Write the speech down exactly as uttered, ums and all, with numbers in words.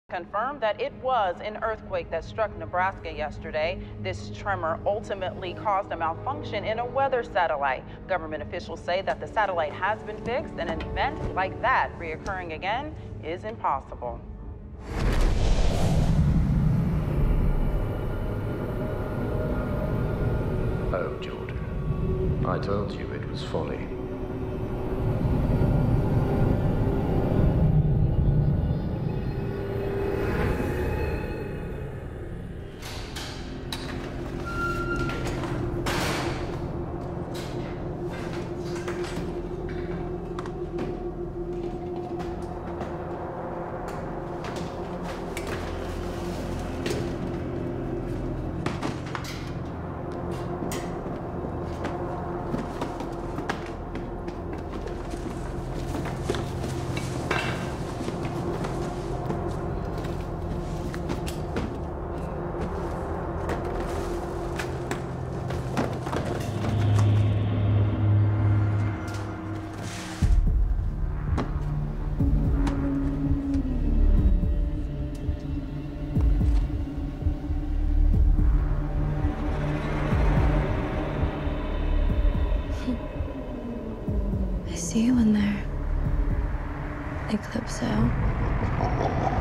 Confirmed that it was an earthquake that struck Nebraska yesterday. This tremor ultimately caused a malfunction in a weather satellite. Government officials say that the satellite has been fixed, and an event like that reoccurring again is impossible. Oh, Jordan, I told you it was folly. I see you in there, Eclipso.